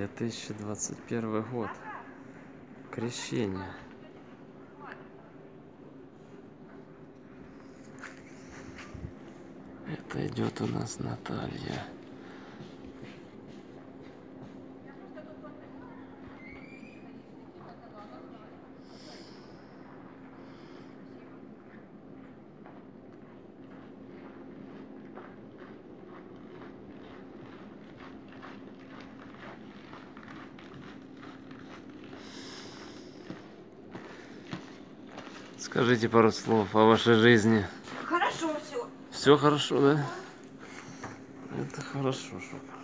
2021 год. Крещение. Это идет у нас Наталья. Скажите пару слов о вашей жизни. Хорошо все. Все хорошо, да? Это хорошо, что.